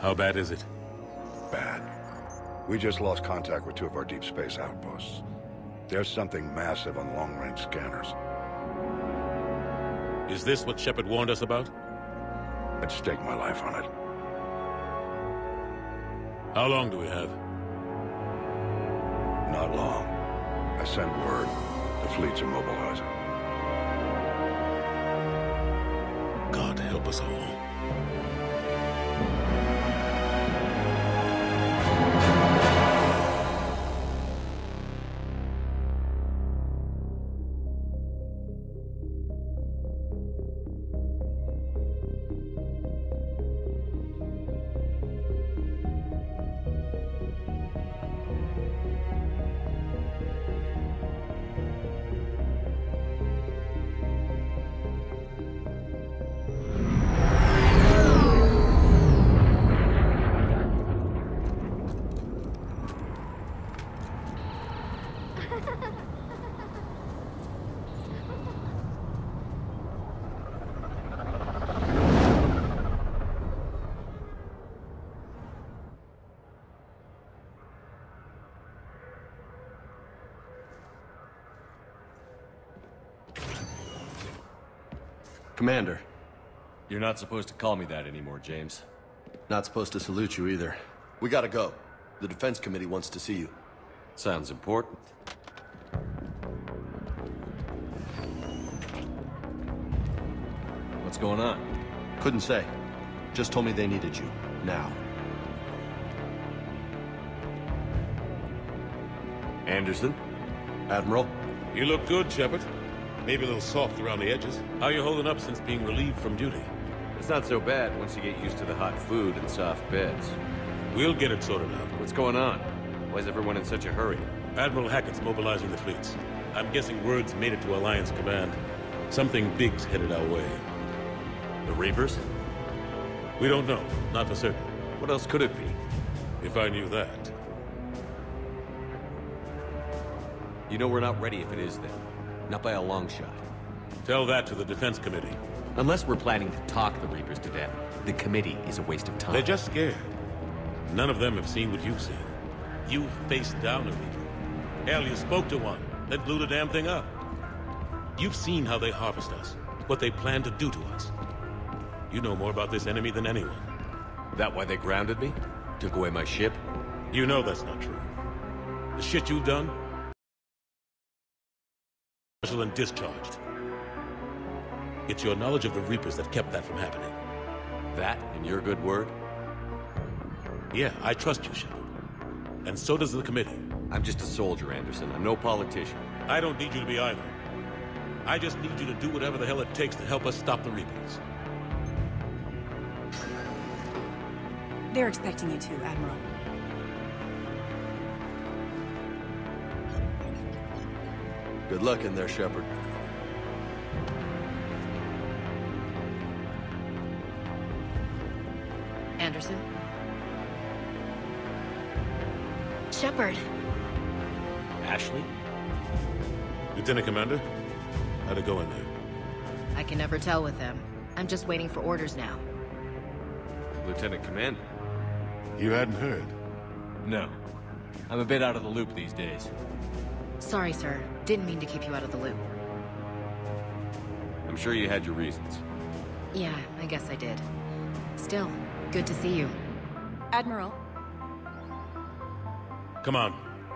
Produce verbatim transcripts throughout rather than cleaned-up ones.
How bad is it? Bad. We just lost contact with two of our deep space outposts. There's something massive on long-range scanners. Is this what Shepard warned us about? I'd stake my life on it. How long do we have? Not long. I sent word. The fleets are mobilizing. God help us all. Commander. You're not supposed to call me that anymore, James. Not supposed to salute you either. We gotta go. The Defense Committee wants to see you. Sounds important. What's going on? Couldn't say. Just told me they needed you. Now. Anderson? Admiral? You look good, Shepard. Maybe a little soft around the edges. How you holding up since being relieved from duty? It's not so bad once you get used to the hot food and soft beds. We'll get it sorted out. What's going on? Why is everyone in such a hurry? Admiral Hackett's mobilizing the fleets. I'm guessing word's made it to Alliance Command. Something big's headed our way. The Reapers? We don't know. Not for certain. What else could it be? If I knew that. You know we're not ready if it is then. Not by a long shot. Tell that to the Defense Committee. Unless we're planning to talk the Reapers to death, the committee is a waste of time. They're just scared. None of them have seen what you've seen. You faced down a Reaper. Hell, you spoke to one, then blew the damn thing up. You've seen how they harvest us, what they plan to do to us. You know more about this enemy than anyone. That why they grounded me? Took away my ship? You know that's not true. The shit you've done? And discharged. It's your knowledge of the Reapers that kept that from happening. That, in your good word? Yeah, I trust you, Shepard. And so does the committee. I'm just a soldier, Anderson. I'm no politician. I don't need you to be either. I just need you to do whatever the hell it takes to help us stop the Reapers. They're expecting you to, Admiral. Good luck in there, Shepard. Anderson? Shepard. Ashley? Lieutenant Commander? How'd it go in there? I can never tell with them. I'm just waiting for orders now. Lieutenant Commander? You hadn't heard? No. I'm a bit out of the loop these days. Sorry, sir. Didn't mean to keep you out of the loop. I'm sure you had your reasons. Yeah, I guess I did. Still, good to see you. Admiral. Come on.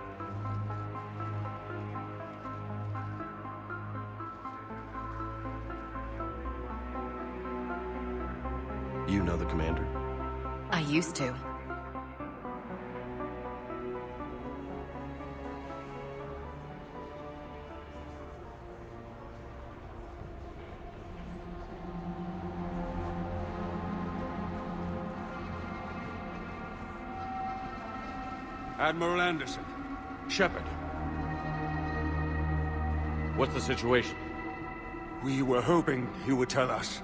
You know the commander? I used to. Admiral Anderson. Shepard. What's the situation? We were hoping you would tell us.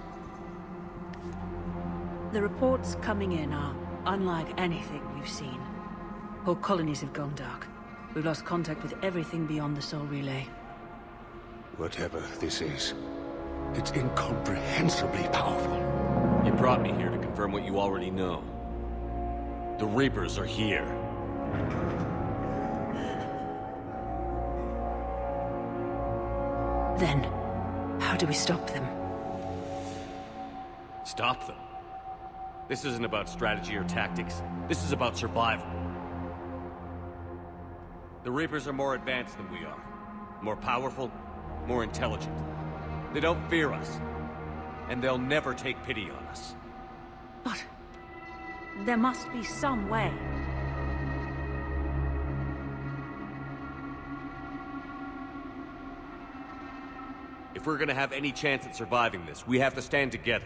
The reports coming in are unlike anything we've seen. Whole colonies have gone dark. We've lost contact with everything beyond the Sol Relay. Whatever this is, it's incomprehensibly powerful. You brought me here to confirm what you already know. The Reapers are here. Then, how do we stop them? Stop them? This isn't about strategy or tactics. This is about survival. The Reapers are more advanced than we are. More powerful, more intelligent. They don't fear us. And they'll never take pity on us. But... there must be some way. If we're gonna have any chance at surviving this, we have to stand together.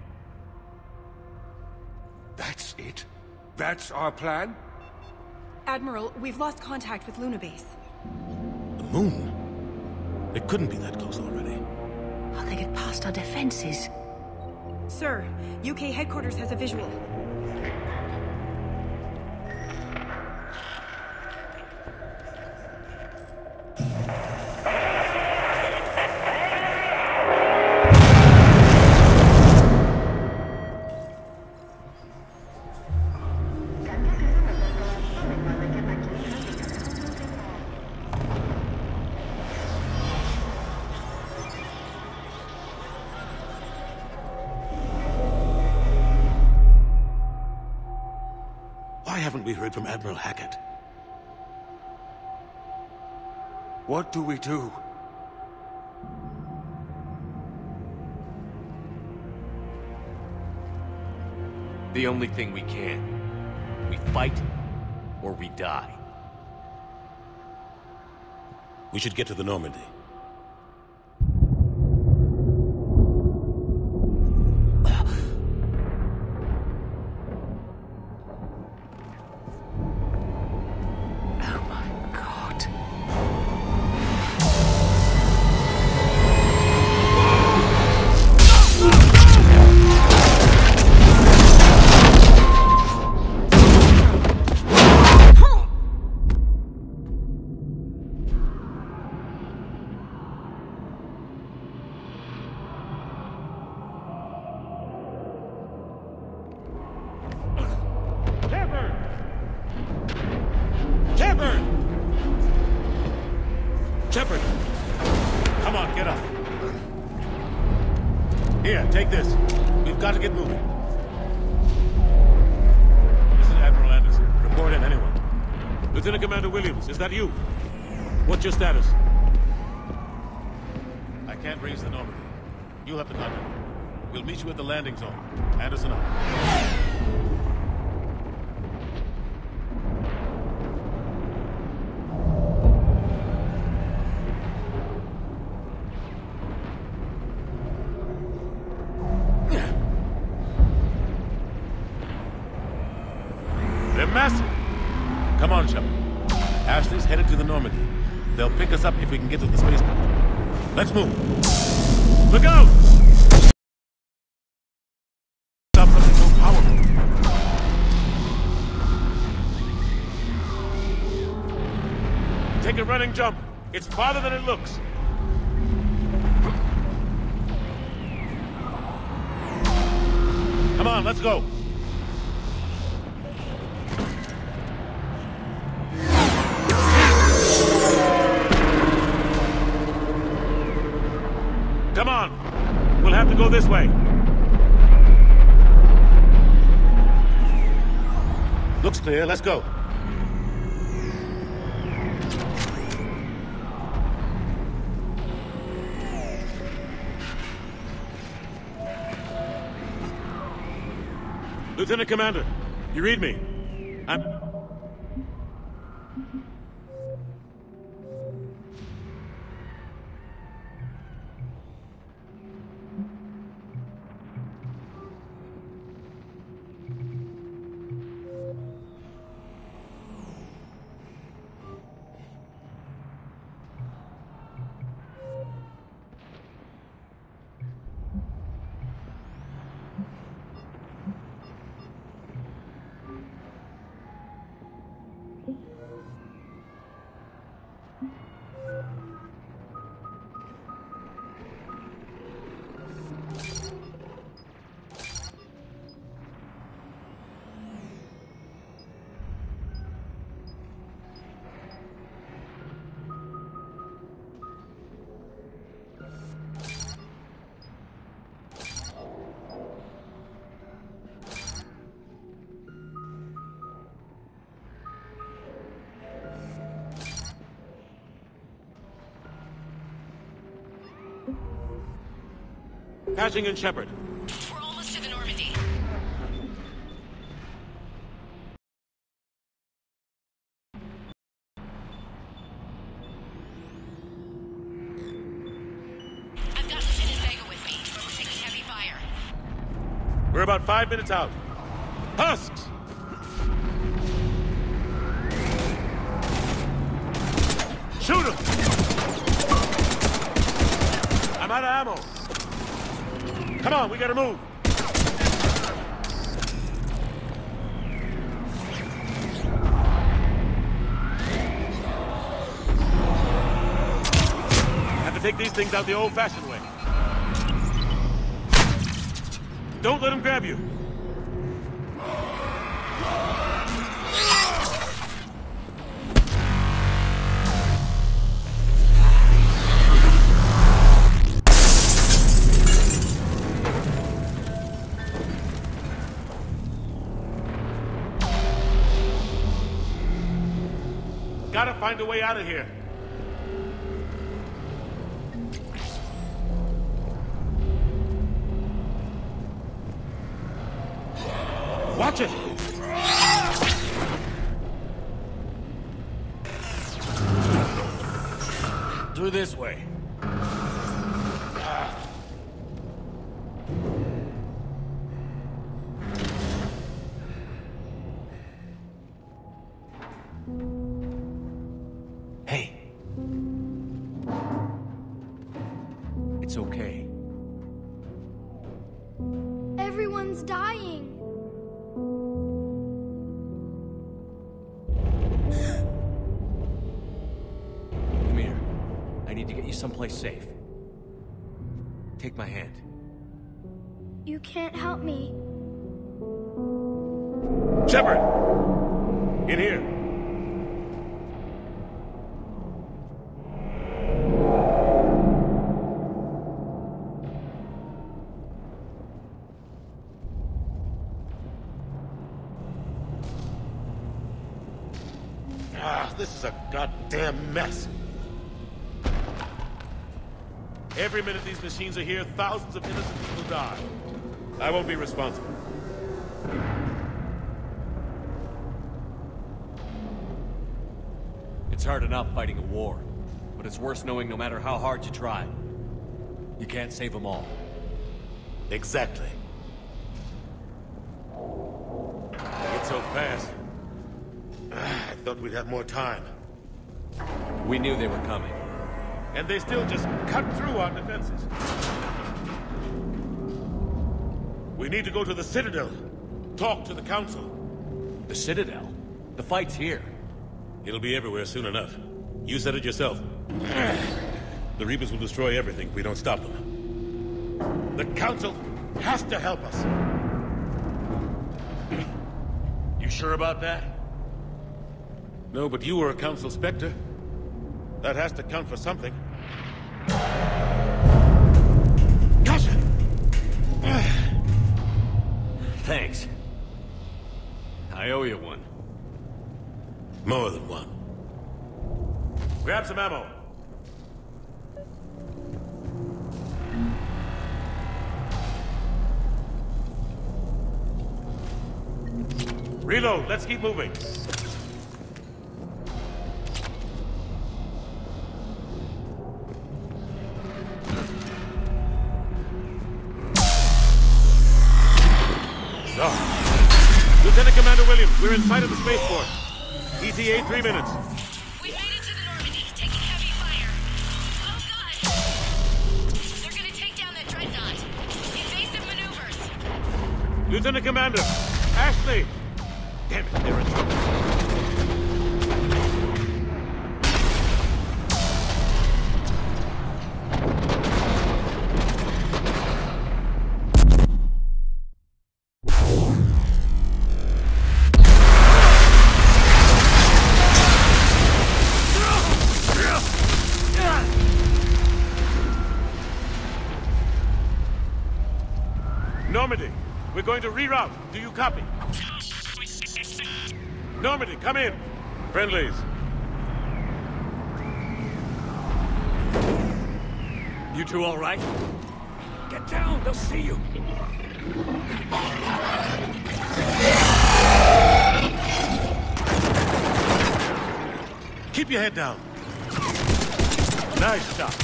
That's it? That's our plan? Admiral, we've lost contact with Luna Base. The moon? It couldn't be that close already. How they get past our defenses? Sir, U K headquarters has a visual. Why haven't we heard from Admiral Hackett? What do we do? The only thing we can. We fight, or we die. We should get to the Normandy. Shepard! Come on, get up. Here, take this. We've got to get moving. This is Admiral Anderson. Report in, anyone. Lieutenant Commander Williams, is that you? What's your status? I can't raise the Normandy. You'll have to contact me. We'll meet you at the landing zone. Anderson out. They're massive. Come on, Shepard. Ashley's headed to the Normandy. They'll pick us up if we can get to the spaceport. Let's move. Look out! Stop something so powerful. Take a running jump. It's farther than it looks. Come on, let's go. Come on! We'll have to go this way. Looks clear, let's go. Lieutenant Commander, you read me? I'm... Patching in Shepard. We're almost to the Normandy. I've got Lieutenant Vega with me, but we're taking heavy fire. We're about five minutes out. Husks! Shoot him! I'm out of ammo. Come on, we gotta move. Have to take these things out the old-fashioned way. Don't let him grab you. Gotta find a way out of here. Watch it! Through this way. Hey. It's okay. Everyone's dying. Come here. I need to get you someplace safe. Take my hand. You can't help me. Shepard! In here. Ah, this is a goddamn mess. Every minute these machines are here, thousands of innocent people die. I won't be responsible. It's hard enough fighting a war, but it's worse knowing no matter how hard you try, you can't save them all. Exactly. It's so fast. I thought we'd have more time. We knew they were coming. And they still just cut through our defenses. We need to go to the Citadel. Talk to the Council. The Citadel? The fight's here. It'll be everywhere soon enough. You said it yourself. The Reapers will destroy everything if we don't stop them. The Council has to help us. You sure about that? No, but you were a Council Spectre. That has to count for something. Gotcha! Thanks. I owe you one. More than one. Grab some ammo. Reload, let's keep moving. Oh. Lieutenant Commander Williams, we're in sight of the spaceport. E T A three minutes. We made it to the Normandy, taking heavy fire. Oh god! They're gonna take down that dreadnought. Invasive maneuvers. Lieutenant Commander, Ashley! Damn it, they're in trouble. Normandy, we're going to reroute. Do you copy? Normandy, come in. Friendlies. You two all right? Get down! They'll see you! Keep your head down. Nice shot.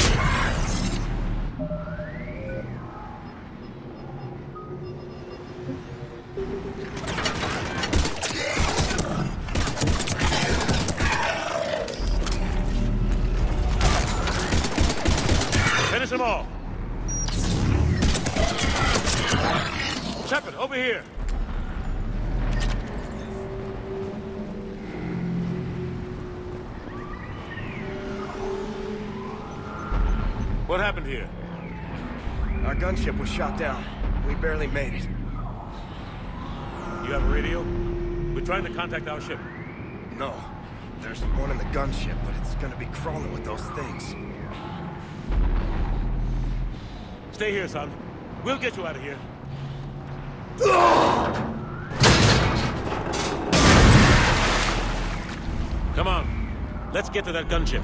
Finish them all. Shepard, over here. What happened here? Our gunship was shot down. We barely made it. You have a radio? We're trying to contact our ship. No. There's one in the gunship, but it's gonna be crawling with those things. Stay here, son. We'll get you out of here. Come on. Let's get to that gunship.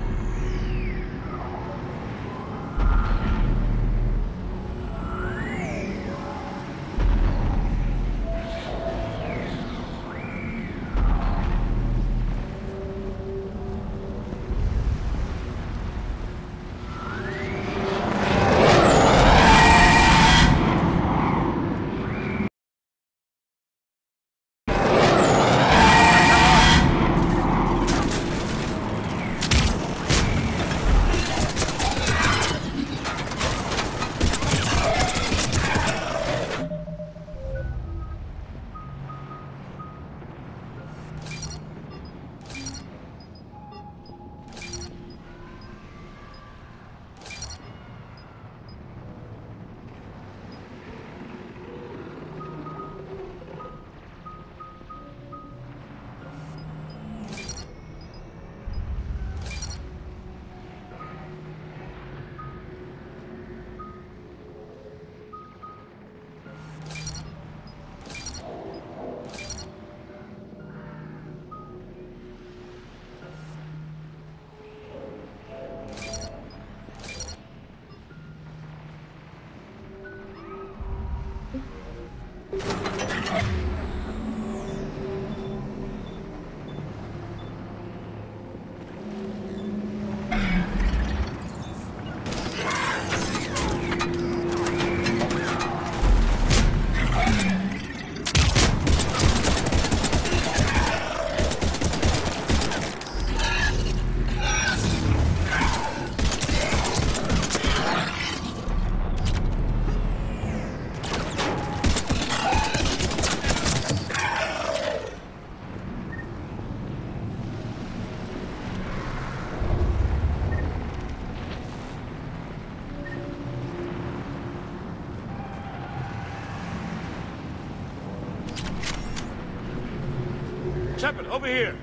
Shepard, over here.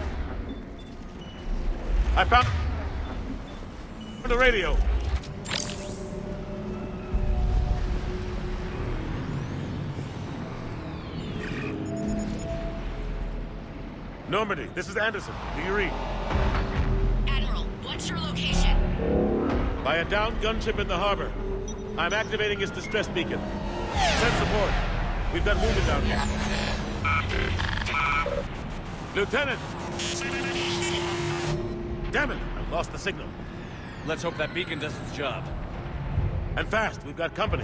I found the radio. Normandy, this is Anderson. Do you read? Admiral, what's your location? By a downed gunship in the harbor. I'm activating its distress beacon. Send support. We've got wounded down here. Lieutenant! Damn it! I lost the signal. Let's hope that beacon does its job. And fast, we've got company.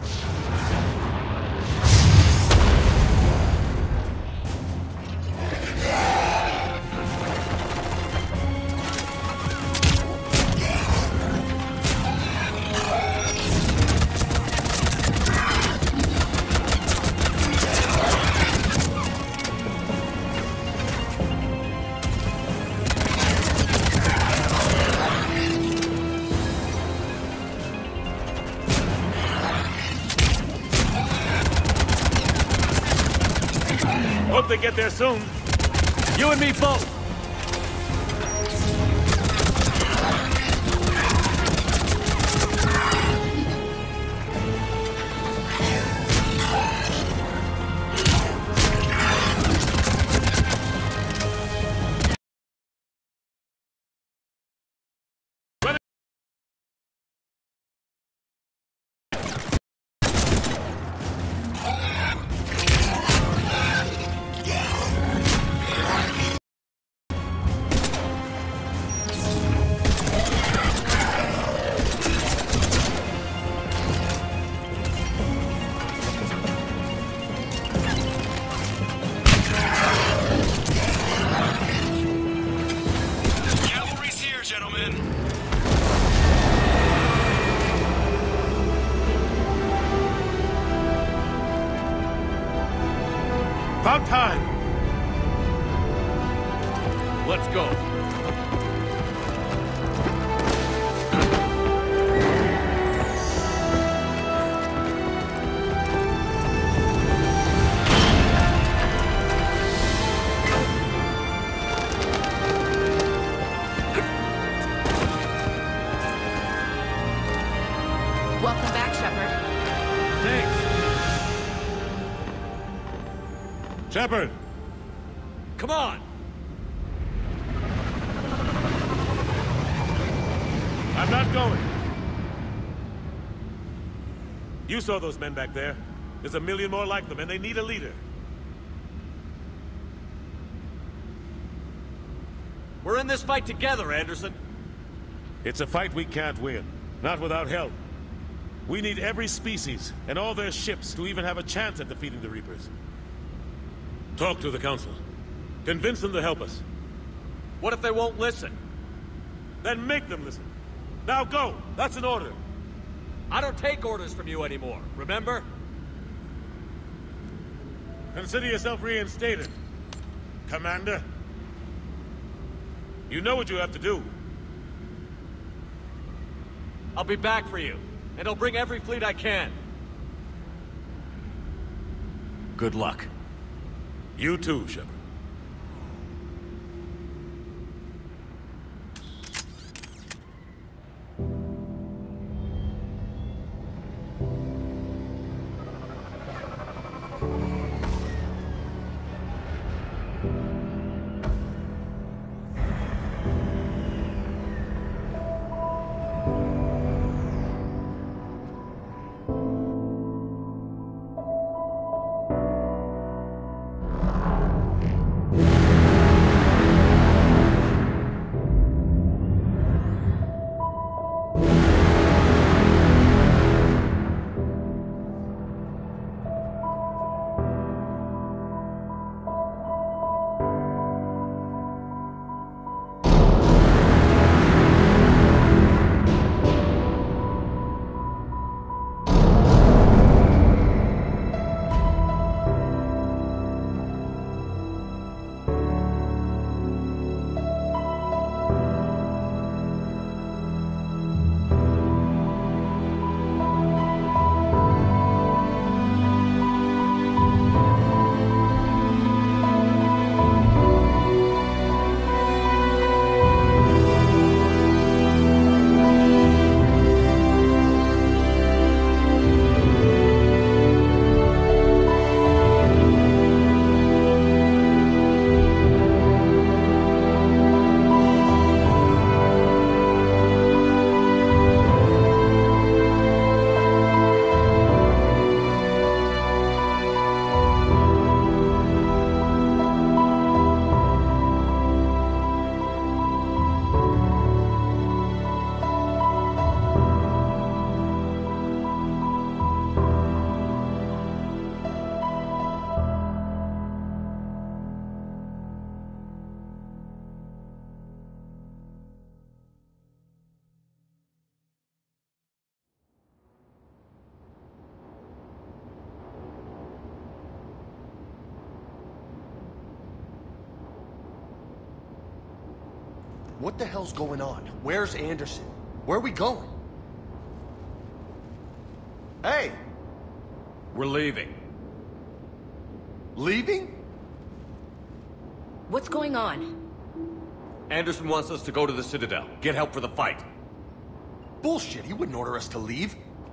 Hope they get there soon. You and me both. About time! Let's go. Welcome back, Shepard. Thanks. Shepard! Come on! I'm not going. You saw those men back there. There's a million more like them, and they need a leader. We're in this fight together, Anderson. It's a fight we can't win. Not without help. We need every species, and all their ships, to even have a chance at defeating the Reapers. Talk to the Council. Convince them to help us. What if they won't listen? Then make them listen. Now go! That's an order! I don't take orders from you anymore, remember? Consider yourself reinstated, Commander. You know what you have to do. I'll be back for you, and I'll bring every fleet I can. Good luck. You too, Shepard. What the hell's going on? Where's Anderson? Where are we going? Hey! We're leaving. Leaving? What's going on? Anderson wants us to go to the Citadel, get help for the fight. Bullshit, he wouldn't order us to leave.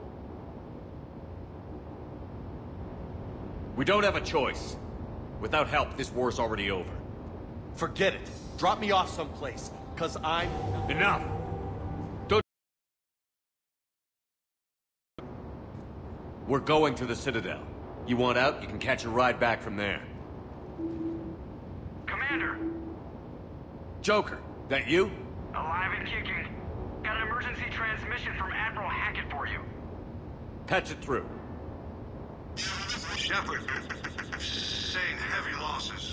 We don't have a choice. Without help, this war's already over. Forget it. Drop me off someplace, cause I'm... Enough! Don't... We're going to the Citadel. You want out, you can catch a ride back from there. Commander! Joker, that you? Alive and kicking. Got an emergency transmission from Admiral Hackett for you. Patch it through. Shepard, saying heavy losses.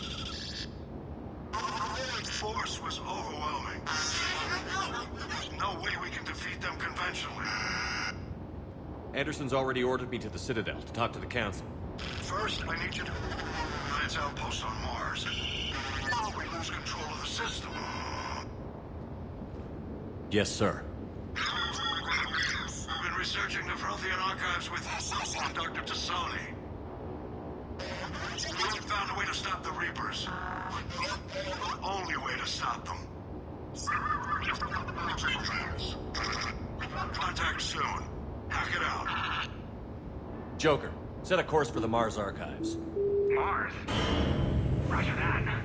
The force was overwhelming. There's no way we can defeat them conventionally. Anderson's already ordered me to the Citadel to talk to the Council. First, I need you to... Alliance outpost on Mars. We lose control of the system. Yes, sir. We've been researching the Prothean archives with Doctor Tassoni. We found a way to stop the Reapers. The only way to stop them. Contact soon. Hack it out. Joker, set a course for the Mars archives. Mars? Roger that.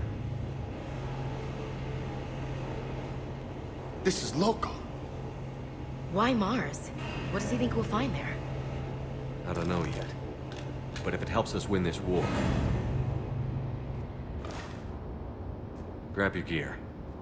This is local. Why Mars? What does he think we'll find there? I don't know yet. But if it helps us win this war... Grab your gear.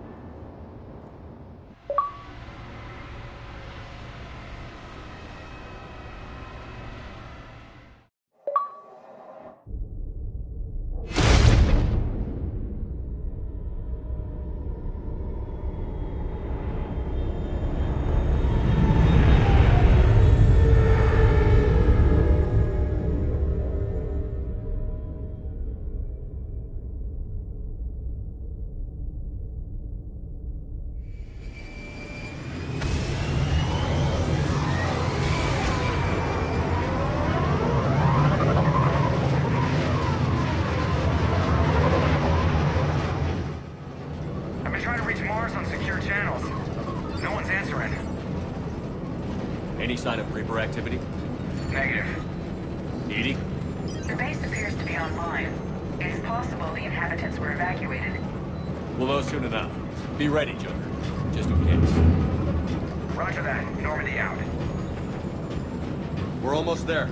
Any sign of Reaper activity? Negative. Edie? The base appears to be online. It's possible the inhabitants were evacuated. We'll know soon enough. Be ready, Joker. Just in case. Roger that. Normandy out. We're almost there.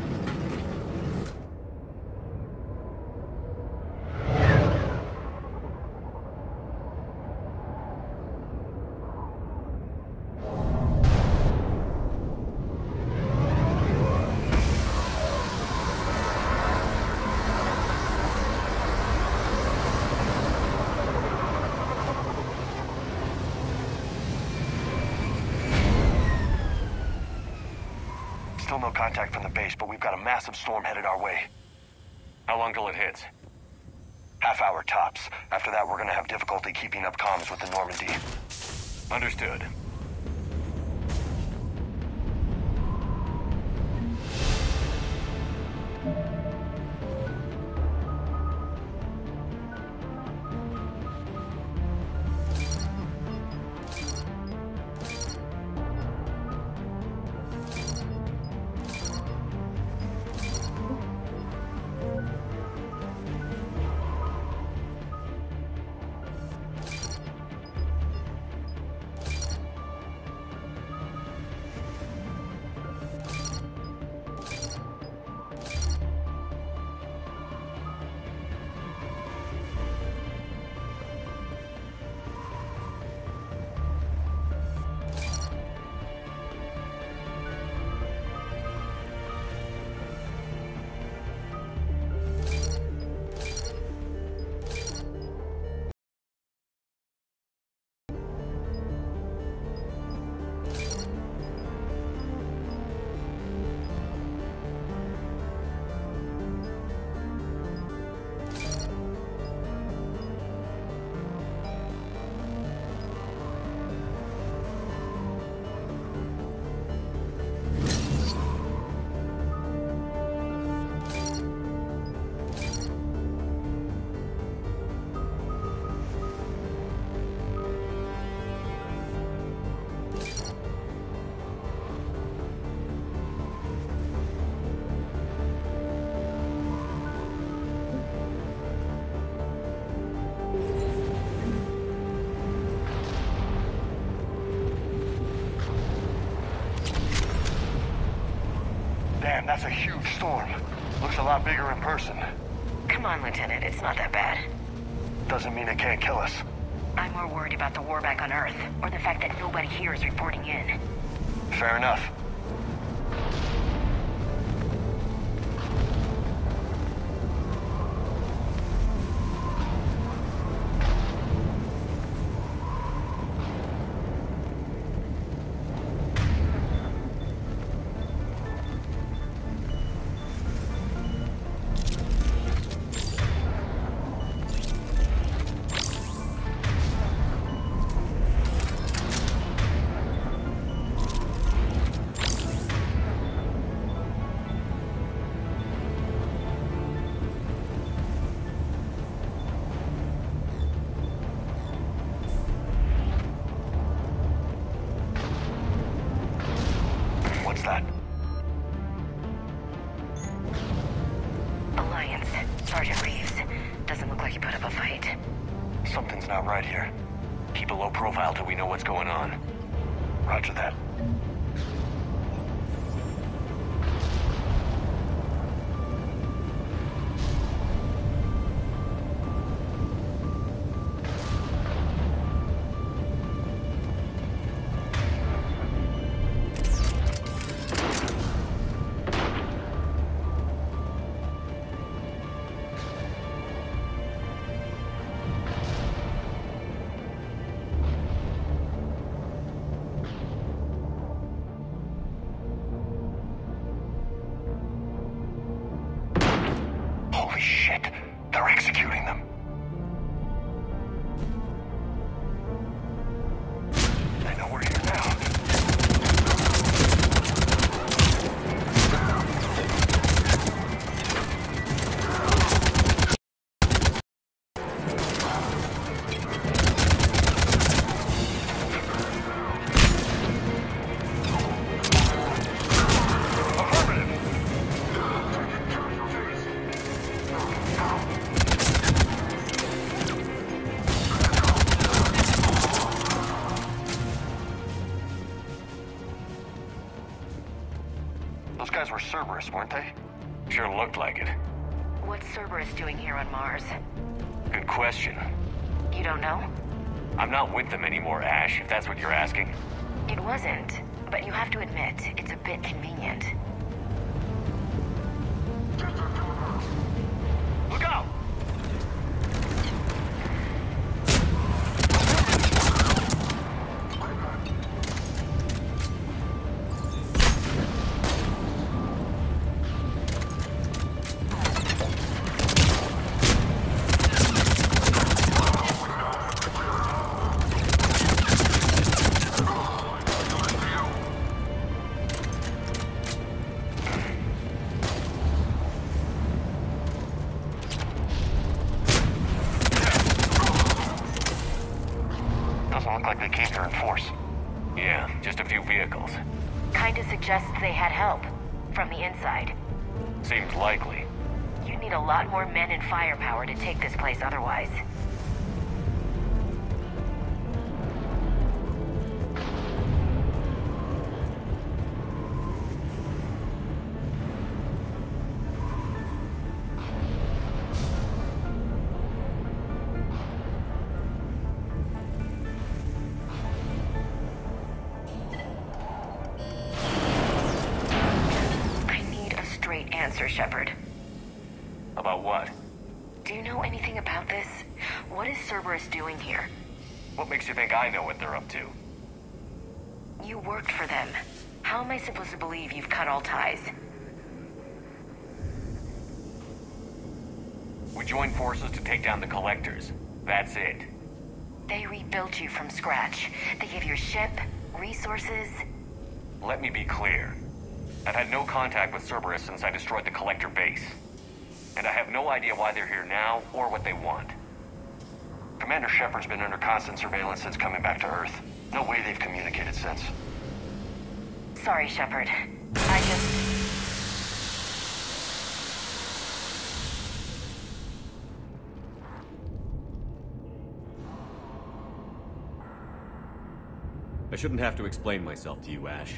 Still no contact from the base, but we've got a massive storm headed our way. How long till it hits? Half hour tops. After that, we're gonna have difficulty keeping up comms with the Normandy. Understood. Damn, that's a huge storm. Looks a lot bigger in person. Come on, Lieutenant. It's not that bad. Doesn't mean it can't kill us. I'm more worried about the war back on Earth, or the fact that nobody here is reporting in. Fair enough. Sergeant Reeves. Doesn't look like he put up a fight. Something's not right here. Keep a low profile till we know what's going on. Roger that. Holy shit! They're executing them! They know we're here now. Those guys were Cerberus, weren't they? Sure looked like it. What's Cerberus doing here on Mars? Good question. You don't know? I'm not with them anymore, Ash, if that's what you're asking. It wasn't, but you have to admit, it's a bit convenient. Look out! Doesn't look like they came here in force. Yeah, just a few vehicles. Kinda suggests they had help. From the inside. Seems likely. You need a lot more men and firepower to take this place otherwise. Answer, Shepard. About what? Do you know anything about this? What is Cerberus doing here? What makes you think I know what they're up to? You worked for them. How am I supposed to believe you've cut all ties? We joined forces to take down the Collectors. That's it. They rebuilt you from scratch. They gave you a ship, resources... Let me be clear. I've had no contact with Cerberus since I destroyed the Collector base. And I have no idea why they're here now, or what they want. Commander Shepard's been under constant surveillance since coming back to Earth. No way they've communicated since. Sorry, Shepard. I just... I shouldn't have to explain myself to you, Ash.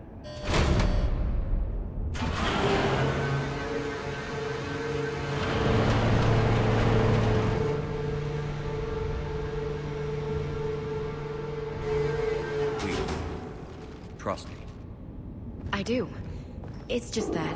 Trust me. I do. It's just that...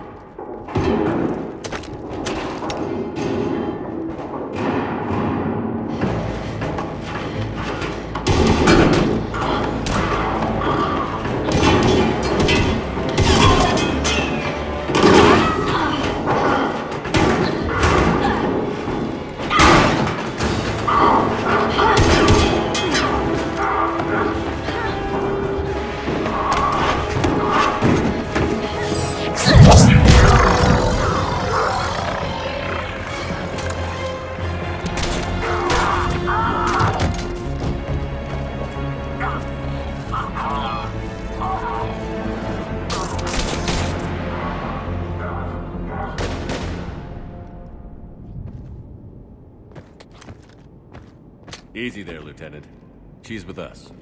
Easy there, Lieutenant. She's with us.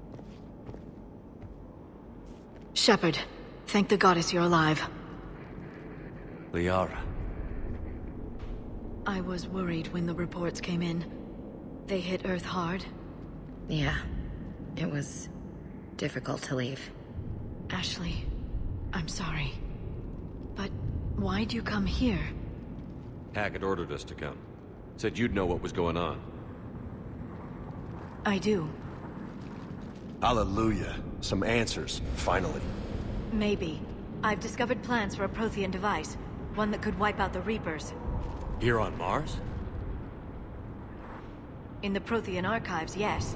Shepard, thank the goddess you're alive. Liara. I was worried when the reports came in. They hit Earth hard. Yeah. It was difficult to leave. Ashley, I'm sorry. But why'd you come here? Hackett ordered us to come. Said you'd know what was going on. I do. Hallelujah. Some answers, finally. Maybe. I've discovered plans for a Prothean device. One that could wipe out the Reapers. Here on Mars? In the Prothean archives, yes.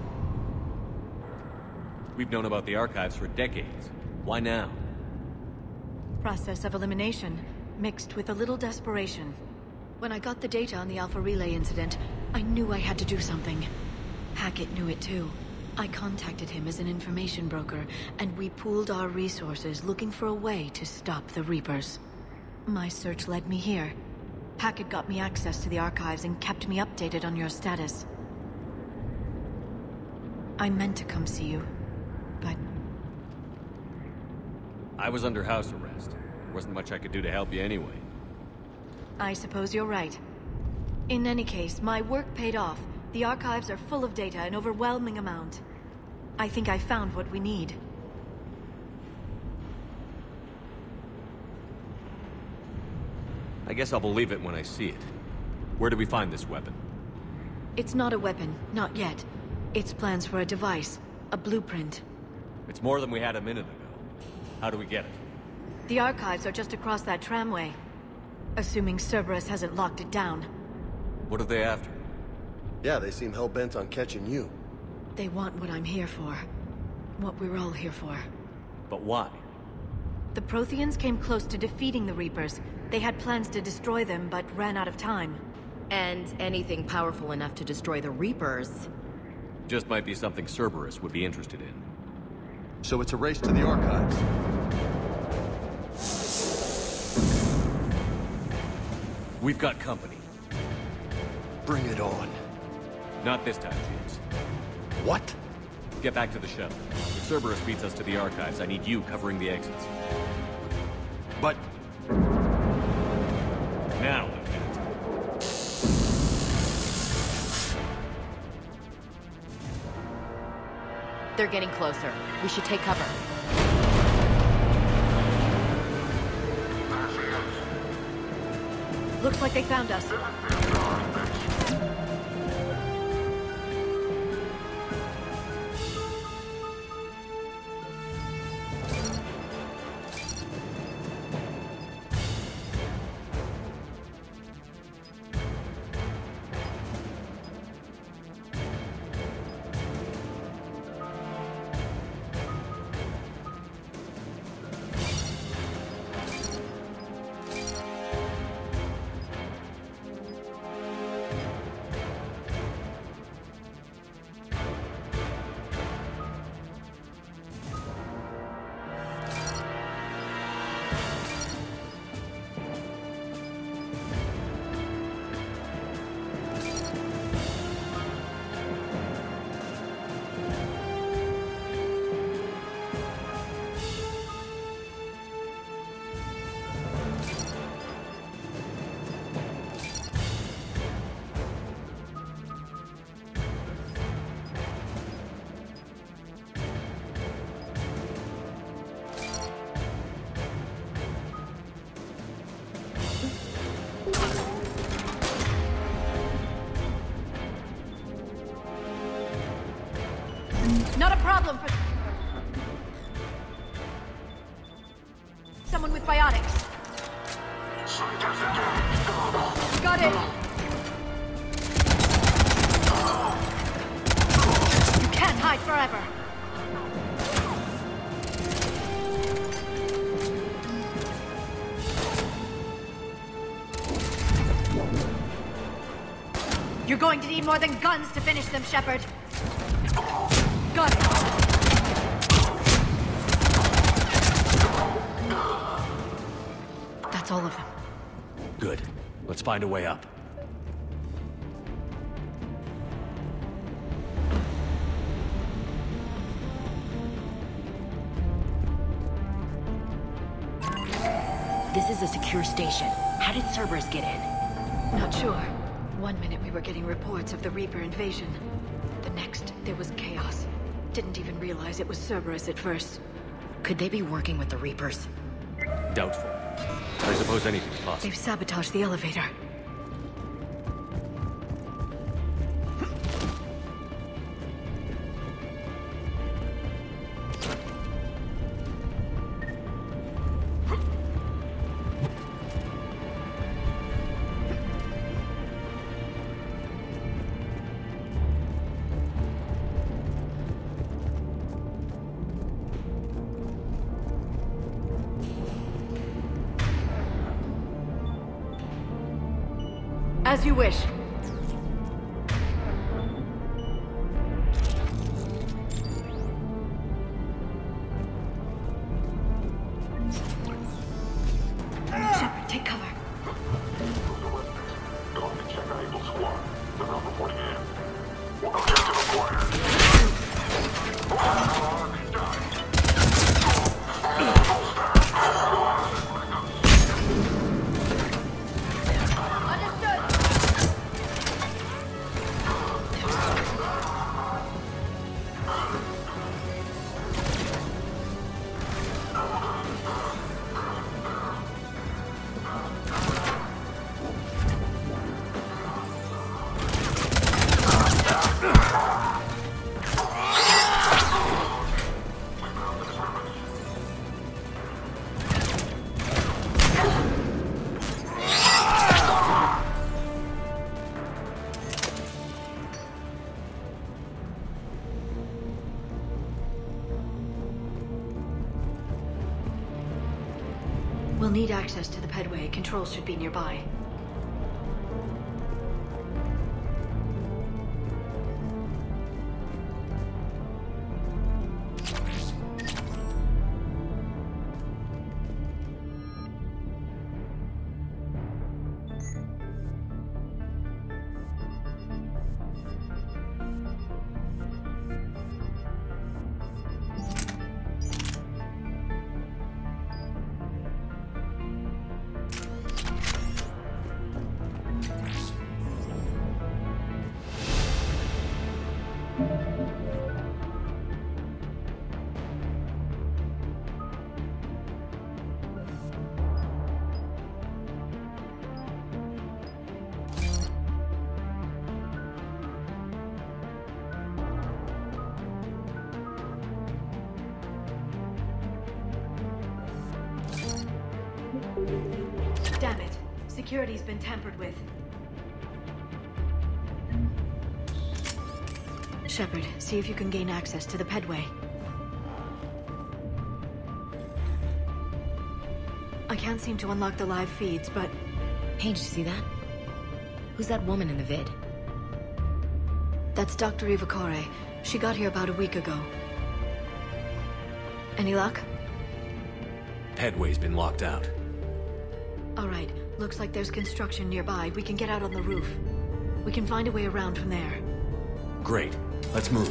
We've known about the archives for decades. Why now? Process of elimination, mixed with a little desperation. When I got the data on the Alpha Relay incident, I knew I had to do something. Hackett knew it too. I contacted him as an information broker, and we pooled our resources looking for a way to stop the Reapers. My search led me here. Hackett got me access to the archives and kept me updated on your status. I meant to come see you, but... I was under house arrest. There wasn't much I could do to help you anyway. I suppose you're right. In any case, my work paid off. The archives are full of data, an overwhelming amount. I think I found what we need. I guess I'll believe it when I see it. Where do we find this weapon? It's not a weapon, not yet. It's plans for a device, a blueprint. It's more than we had a minute ago. How do we get it? The archives are just across that tramway. Assuming Cerberus hasn't locked it down. What are they after? Yeah, they seem hell-bent on catching you. They want what I'm here for. What we're all here for. But why? The Protheans came close to defeating the Reapers. They had plans to destroy them, but ran out of time. And anything powerful enough to destroy the Reapers. Just might be something Cerberus would be interested in. So it's a race to the archives. We've got company. Bring it on. Not this time, James. What? Get back to the shuttle. If Cerberus beats us to the archives, I need you covering the exits. But... Now, Lieutenant. They're getting closer. We should take cover. Looks like they found us. Not a problem for... Someone with biotics. Got it. You can't hide forever. You're going to need more than guns to finish them, Shepard. Got it. That's all of them. Good. Let's find a way up. This is a secure station. How did Cerberus get in? Not sure. One minute we were getting reports of the Reaper invasion. The next, there was chaos. Didn't even realize it was Cerberus at first. Could they be working with the Reapers? Doubtful. I suppose anything's possible. They've sabotaged the elevator. As you wish. Shepard, take cover. Going to check Able Squad. They're not reporting in. Objective acquired. We'll need access to the pedway. Controls should be nearby. Damn it. Security's been tampered with. Shepard, see if you can gain access to the pedway. I can't seem to unlock the live feeds, but... Hey, did you see that? Who's that woman in the vid? That's Doctor Eva Kore. She got here about a week ago. Any luck? Pedway's been locked out. All right. Looks like there's construction nearby. We can get out on the roof. We can find a way around from there. Great. Let's move.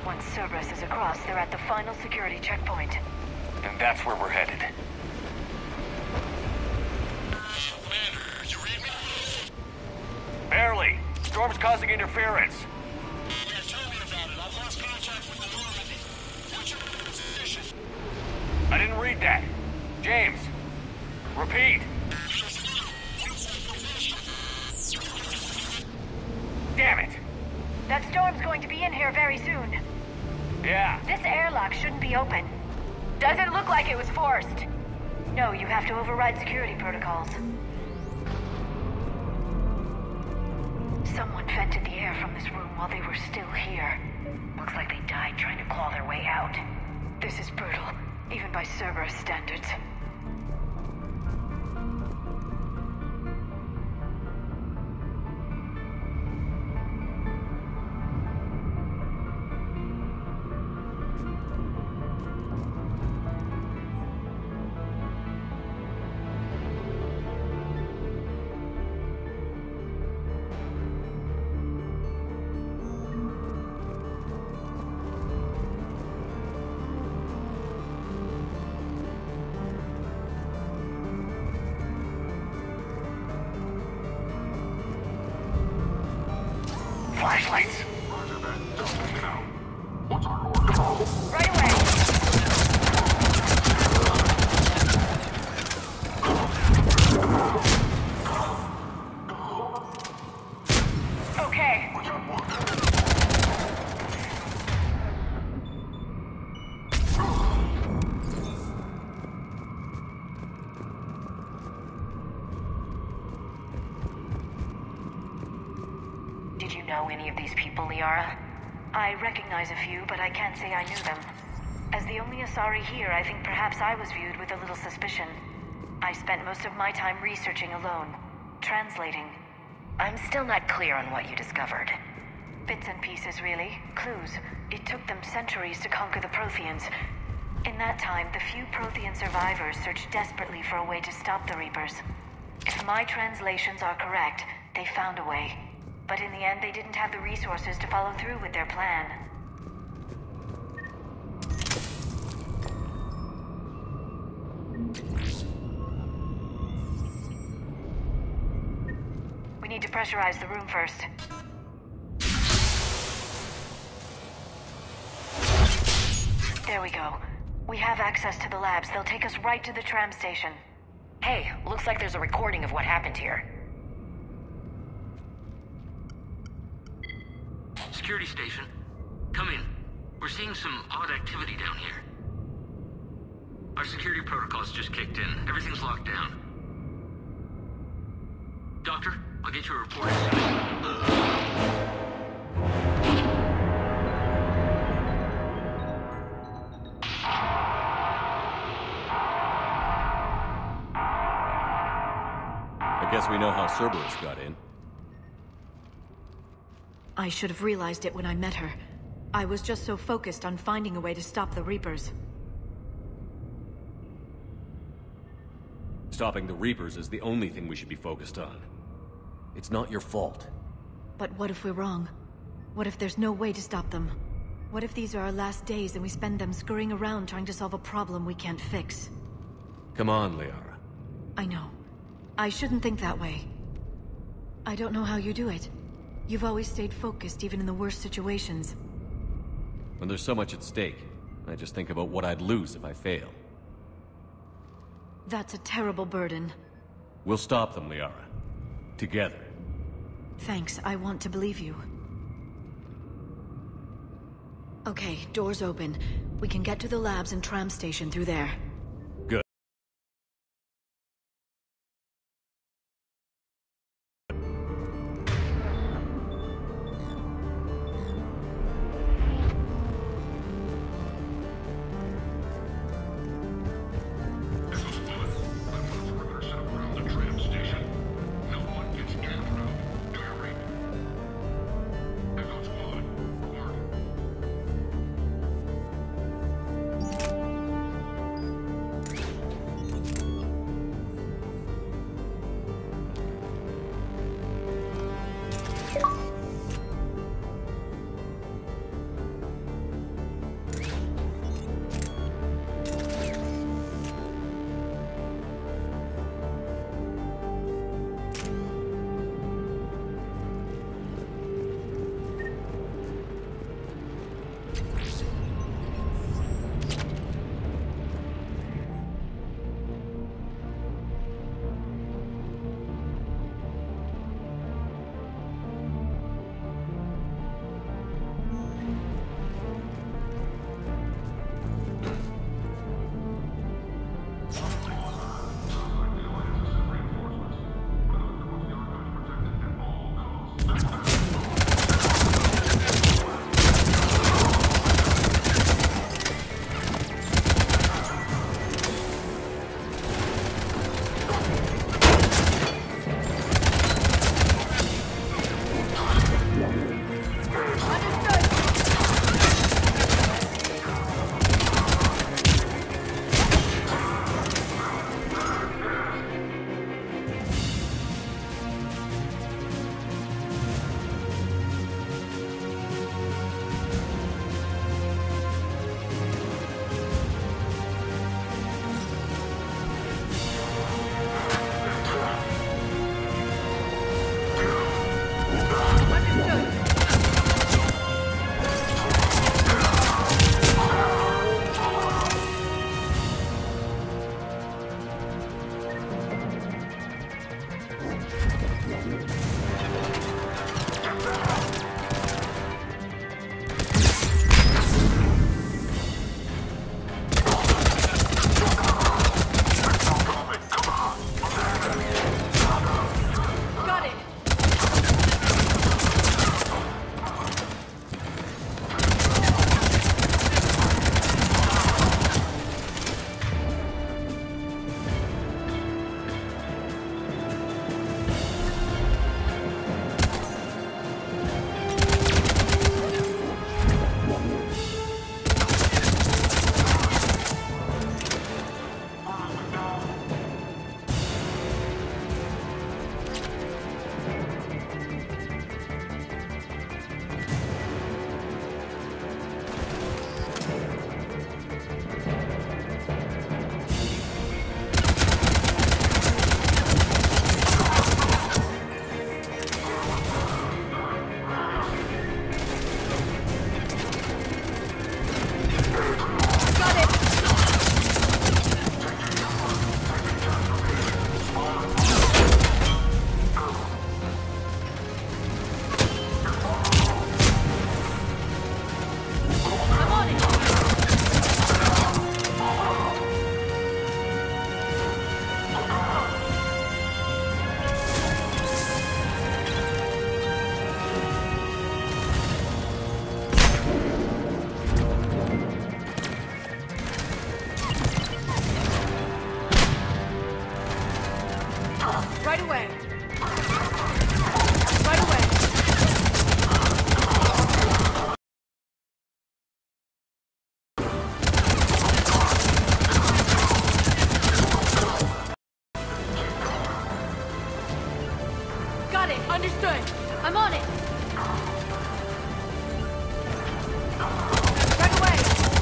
Once Cerberus is across, they're at the final security checkpoint. And that's where we're headed. Commander, you read me? Barely. Storm's causing interference. Yeah, tell me about it. I've lost contact with the Normandy. What's your position? I didn't read that. James, repeat. Damn it. That storm's going to be in here very soon. Yeah. This airlock shouldn't be open. Doesn't look like it was forced. No, you have to override security protocols. Someone vented the air from this room while they were still here. Looks like they died trying to claw their way out. This is brutal, even by Cerberus standards. Flashlights. Roger that. Just take it out. What's our order? Right away. Okay. What's our order? Did you know any of these people, Liara? I recognize a few, but I can't say I knew them. As the only Asari here, I think perhaps I was viewed with a little suspicion. I spent most of my time researching alone, translating. I'm still not clear on what you discovered. Bits and pieces, really. Clues. It took them centuries to conquer the Protheans. In that time, the few Prothean survivors searched desperately for a way to stop the Reapers. If my translations are correct, they found a way. But in the end, they didn't have the resources to follow through with their plan. We need to pressurize the room first. There we go. We have access to the labs. They'll take us right to the tram station. Hey, looks like there's a recording of what happened here. Security station. Come in. We're seeing some odd activity down here. Our security protocols just kicked in. Everything's locked down. Doctor, I'll get you a report as soon as... I guess we know how Cerberus got in. I should have realized it when I met her. I was just so focused on finding a way to stop the Reapers. Stopping the Reapers is the only thing we should be focused on. It's not your fault. But what if we're wrong? What if there's no way to stop them? What if these are our last days and we spend them scurrying around trying to solve a problem we can't fix? Come on, Liara. I know. I shouldn't think that way. I don't know how you do it. You've always stayed focused even in the worst situations. When there's so much at stake, I just think about what I'd lose if I fail. That's a terrible burden. We'll stop them, Liara. Together. Thanks, I want to believe you. Okay, doors open. We can get to the labs and tram station through there. Good. Right away. Right away. Got it. Understood. I'm on it. Right away.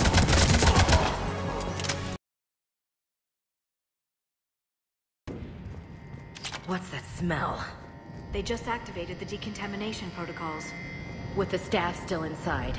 What's that smell? They just activated the decontamination protocols. With the staff still inside.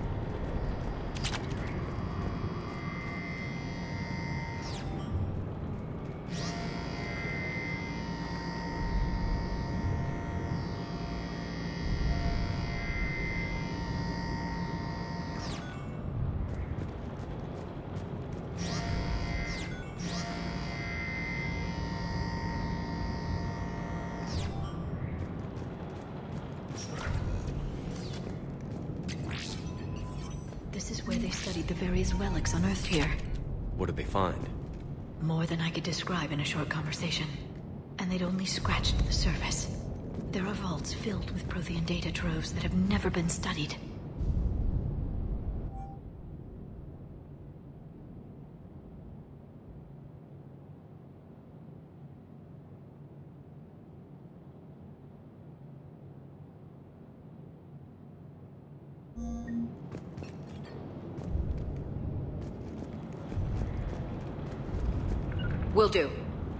This is where they studied the various relics unearthed here. What did they find? More than I could describe in a short conversation. And they'd only scratched the surface. There are vaults filled with Prothean data troves that have never been studied. Will do.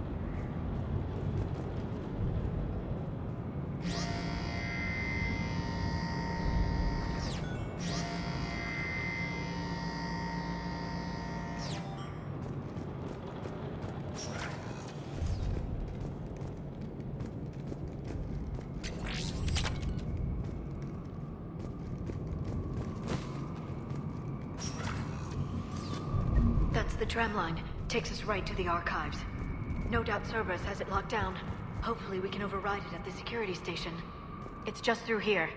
That's the tram line. Takes us right to the archives. No doubt Cerberus has it locked down. Hopefully we can override it at the security station. It's just through here.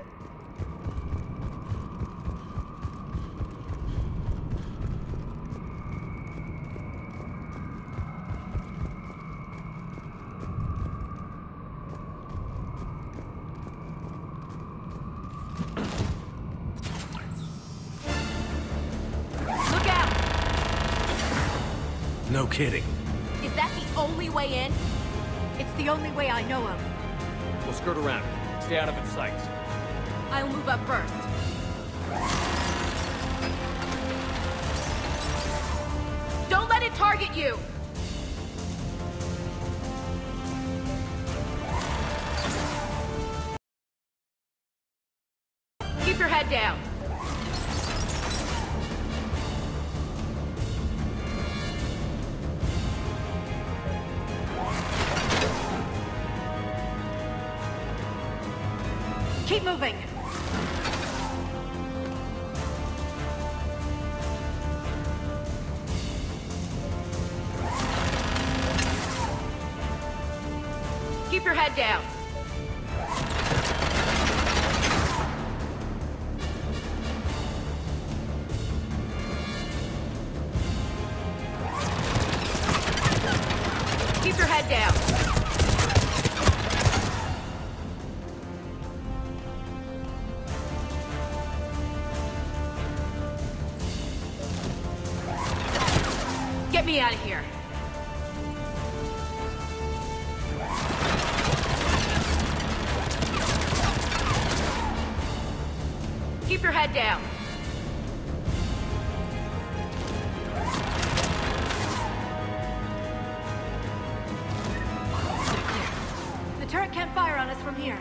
Look out! No kidding. Is that the only way in? It's the only way I know of. We'll skirt around it. Stay out of its sights. I'll move up first. Don't let it target you! Keep your head down. Keep moving! Keep your head down. Keep your head down. Get me out of here. Keep your head down. The turret can't fire on us from here.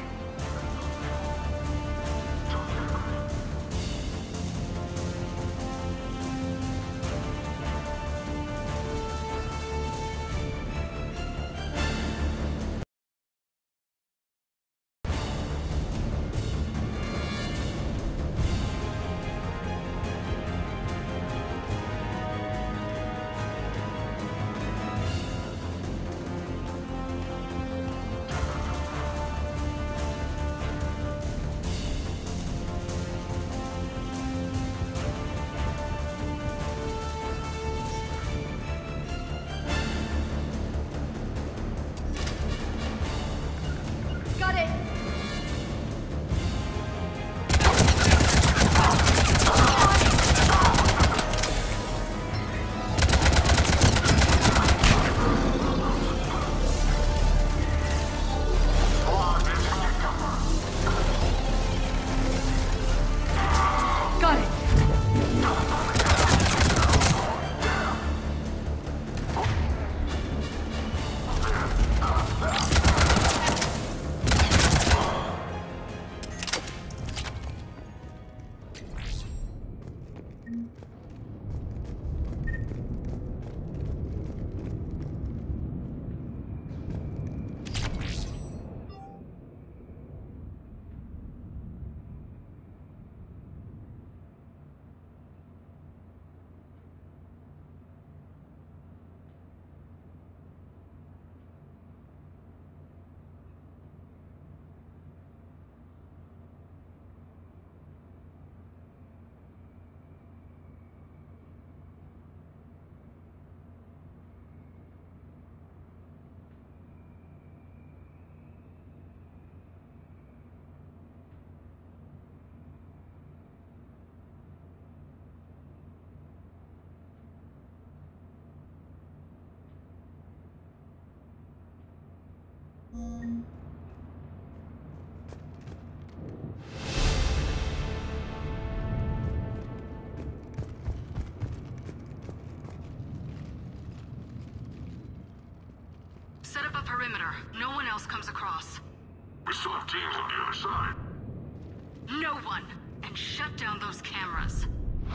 Set up a perimeter. No one else comes across. We still have teams on the other side. No one. And shut down those cameras.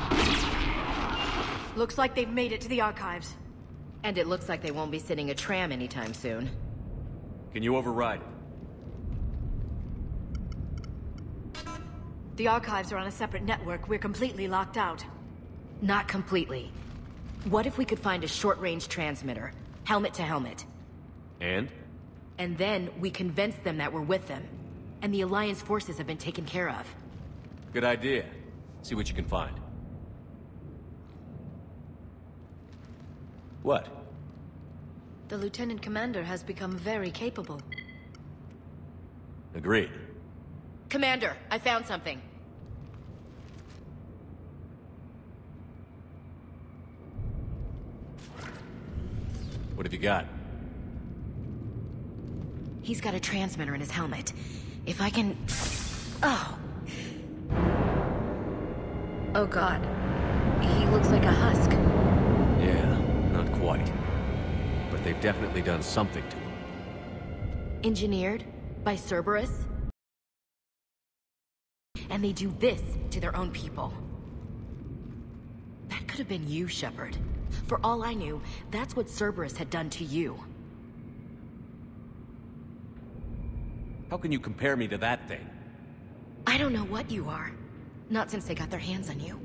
Looks like they've made it to the archives. And it looks like they won't be sitting a tram anytime soon. Can you override it? The archives are on a separate network. We're completely locked out. Not completely. What if we could find a short-range transmitter? Helmet to helmet. And? And then we convince them that we're with them. And the Alliance forces have been taken care of. Good idea. See what you can find. What? The Lieutenant Commander has become very capable. Agreed. Commander, I found something. What have you got? He's got a transmitter in his helmet. If I can... Oh. Oh god. He looks like a husk. Yeah, not quite. But they've definitely done something to him. Engineered by Cerberus? And they do this to their own people. That could have been you, Shepard. For all I knew, that's what Cerberus had done to you. How can you compare me to that thing? I don't know what you are. Not since they got their hands on you.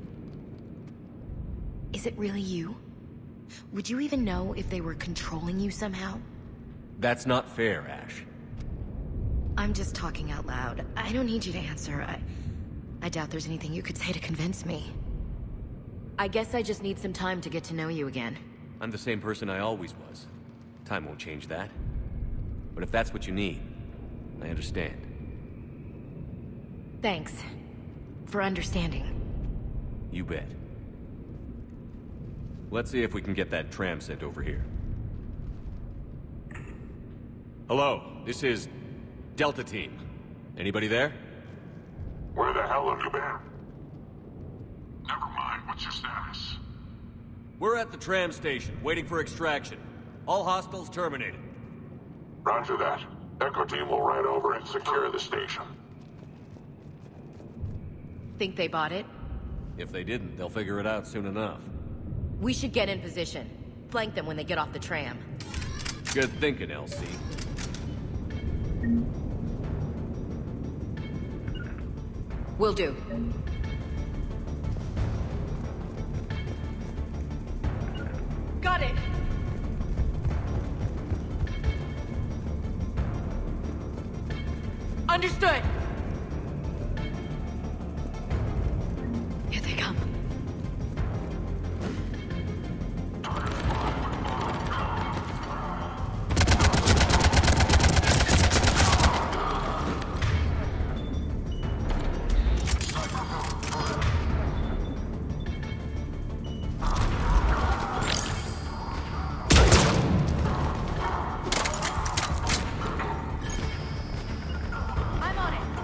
Is it really you? Would you even know if they were controlling you somehow? That's not fair, Ash. I'm just talking out loud. I don't need you to answer. I... I doubt there's anything you could say to convince me. I guess I just need some time to get to know you again. I'm the same person I always was. Time won't change that. But if that's what you need, I understand. Thanks. For understanding. You bet. Let's see if we can get that tram sent over here. Hello, this is Delta Team. Anybody there? Where the hell have you been? Never mind, what's your status? We're at the tram station, waiting for extraction. All hostiles terminated. Roger that. Echo Team will ride over and secure the station. Think they bought it? If they didn't, they'll figure it out soon enough. We should get in position. Flank them when they get off the tram. Good thinking, L C. Will do. Got it! Understood! Here they come. I'm on it.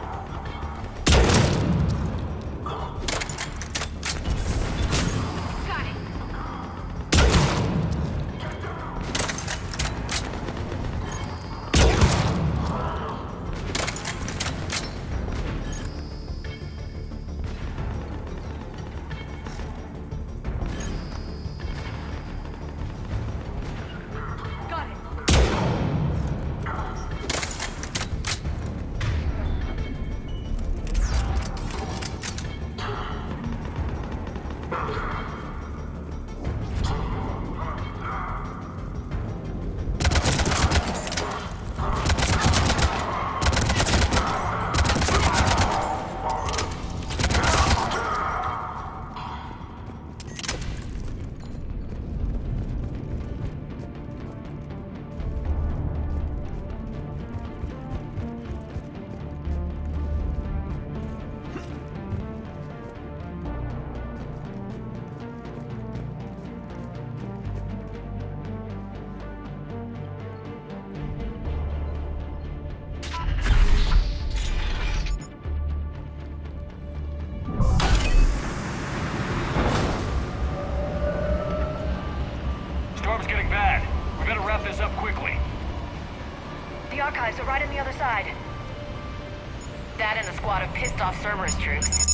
quickly. The archives are right on the other side. That and a squad of pissed-off Cerberus troops.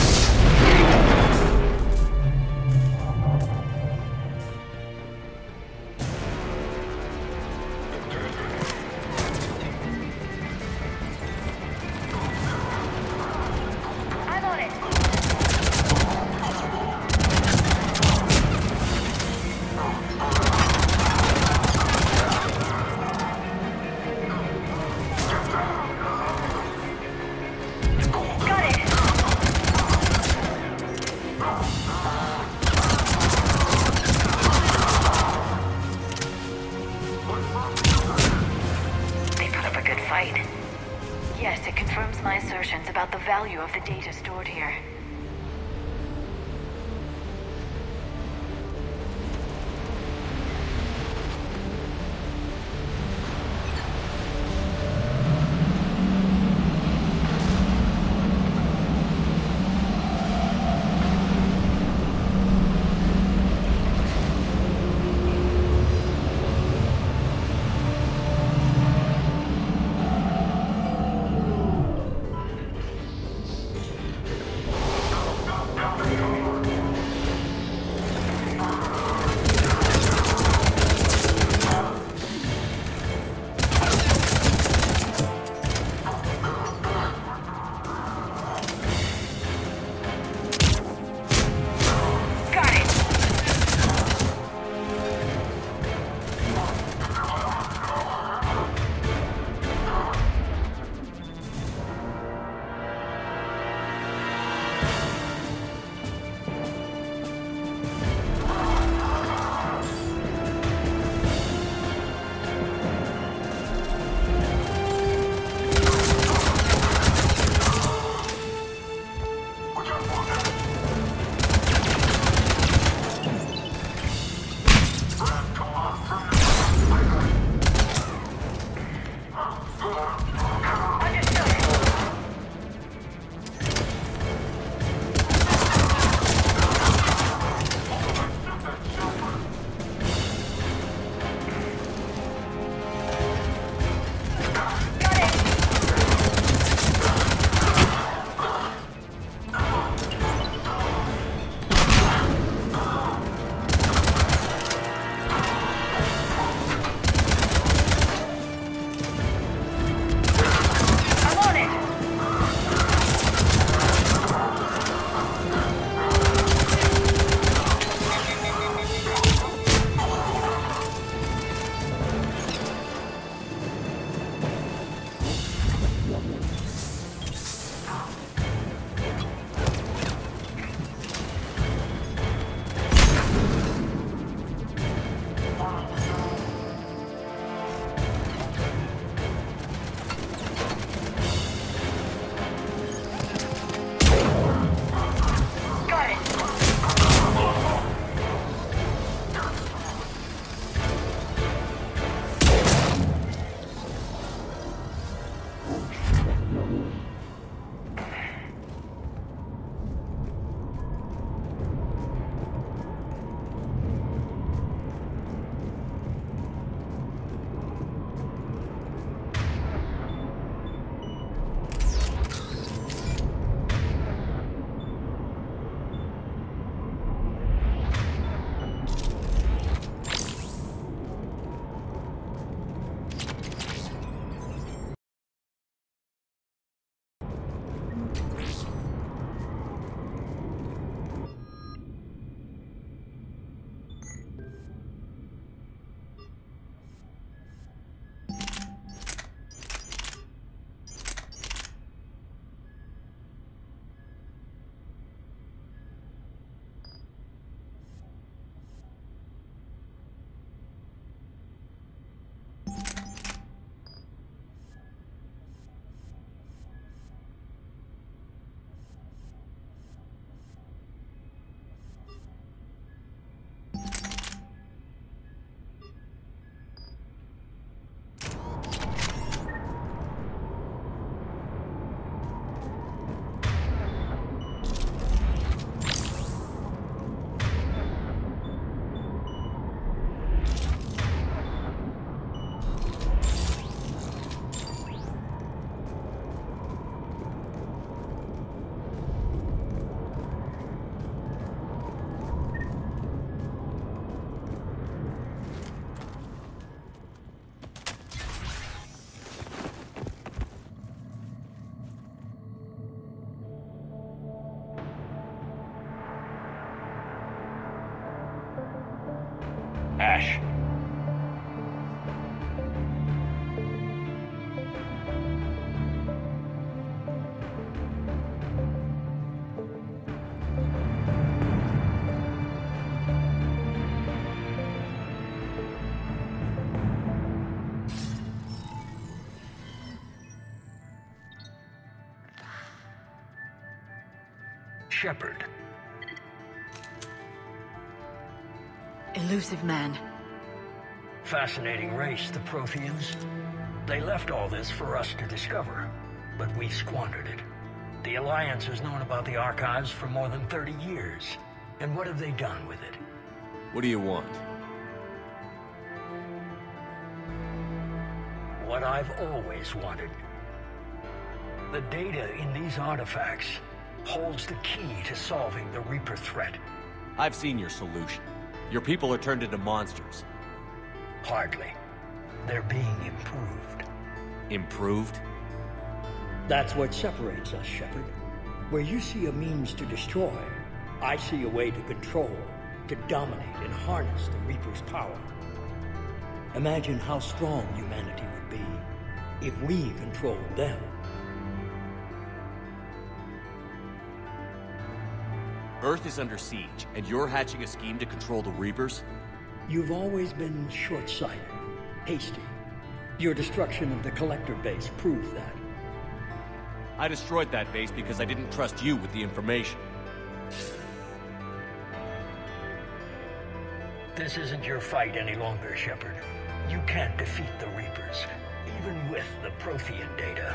I'm on it. Yes, it confirms my assertions about the value of the data stored here. Shepard. Elusive man. Fascinating race, the Protheans. They left all this for us to discover, but we squandered it. The Alliance has known about the Archives for more than thirty years. And what have they done with it? What do you want? What I've always wanted. The data in these artifacts holds the key to solving the Reaper threat. I've seen your solution. Your people are turned into monsters. Hardly. They're being improved. Improved? That's what separates us, Shepard. Where you see a means to destroy, I see a way to control, to dominate and harness the Reaper's power. Imagine how strong humanity would be if we controlled them. Earth is under siege, and you're hatching a scheme to control the Reapers? You've always been short-sighted, hasty. Your destruction of the Collector base proved that. I destroyed that base because I didn't trust you with the information. This isn't your fight any longer, Shepard. You can't defeat the Reapers, even with the Prothean data.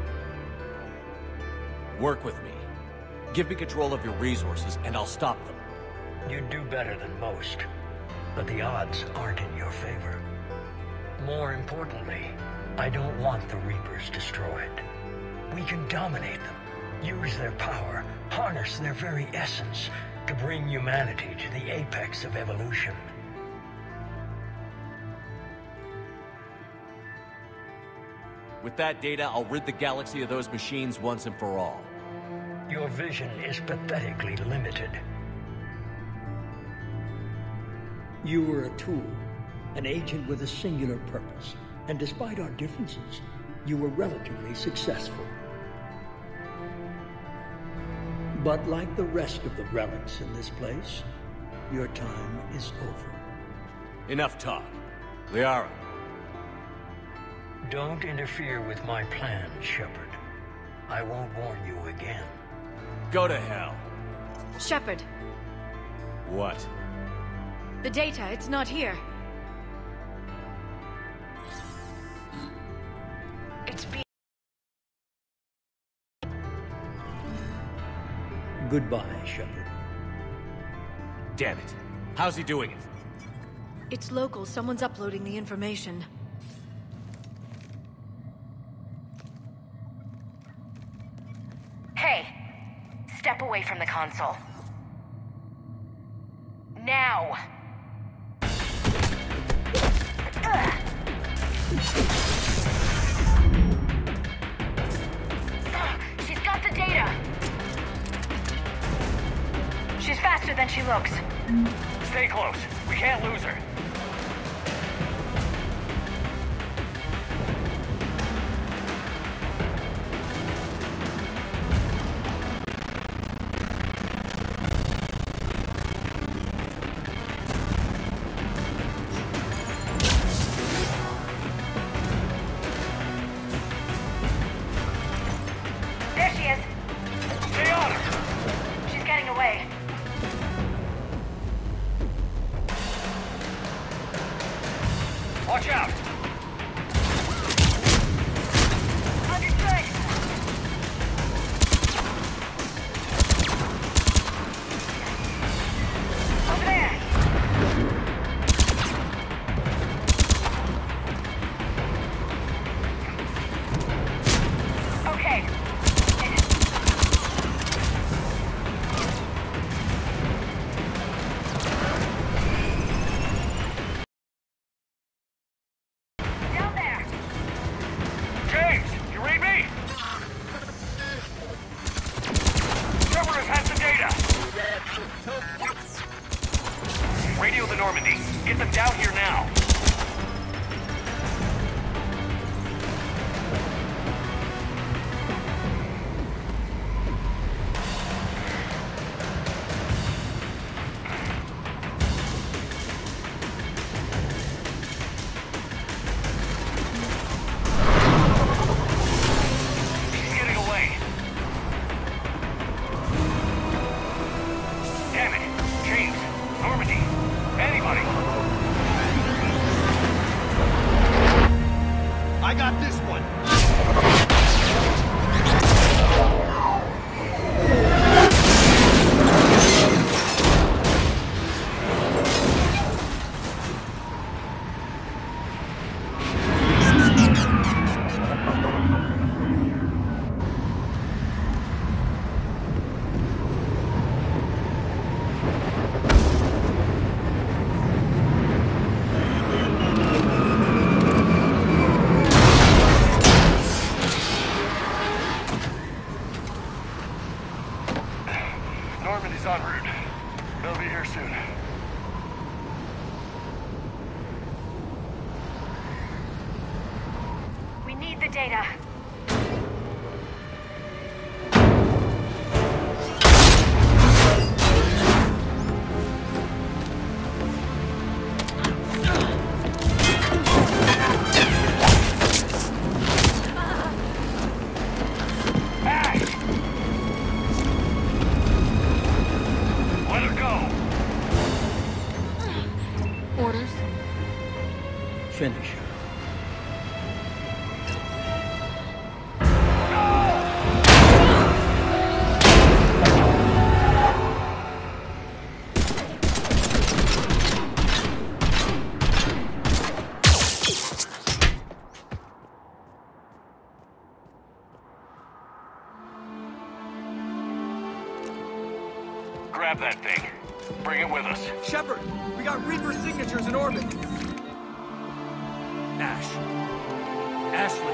Work with me. Give me control of your resources, and I'll stop them. You'd do better than most, but the odds aren't in your favor. More importantly, I don't want the Reapers destroyed. We can dominate them, use their power, harness their very essence to bring humanity to the apex of evolution. With that data, I'll rid the galaxy of those machines once and for all. Your vision is pathetically limited. You were a tool, an agent with a singular purpose, and despite our differences, you were relatively successful. But like the rest of the relics in this place, your time is over. Enough talk. Liara. Don't interfere with my plan, Shepard. I won't warn you again. Go to hell. Shepard. What? The data, it's not here. It's be- Goodbye, Shepard. Damn it. How's he doing it? It's local. Someone's uploading the information. Hey! Step away from the console. Now! Ugh. She's got the data! She's faster than she looks. Stay close. We can't lose her. There she is. Stay on her! She's getting away. I got this one. Normandy's en route. They'll be here soon. We need the data. Orders? Finish her. Grab that thing. Bring it with us. Shepard, we got Reaper signatures in orbit. Ash. Ashley.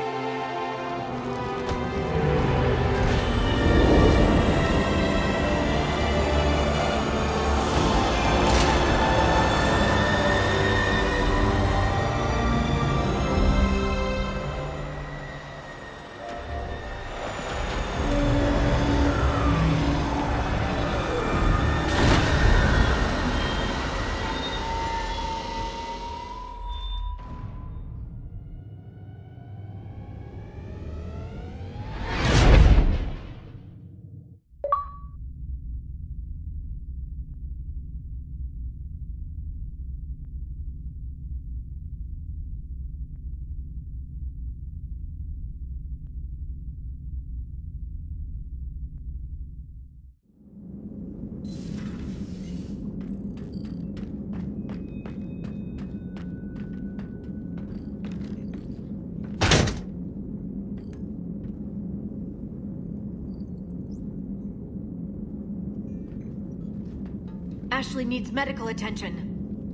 Ashley needs medical attention.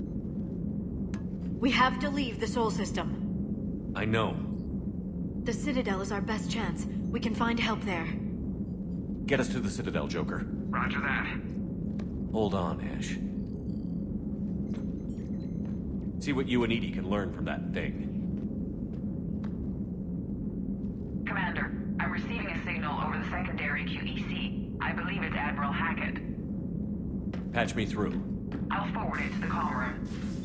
We have to leave the Sol system. I know. The Citadel is our best chance. We can find help there. Get us to the Citadel, Joker. Roger that. Hold on, Ash. See what you and Edie can learn from that thing. Commander, I'm receiving a signal over the secondary Q E C. I believe it's Admiral Hackett. Patch me through. I'll forward it to the comm room.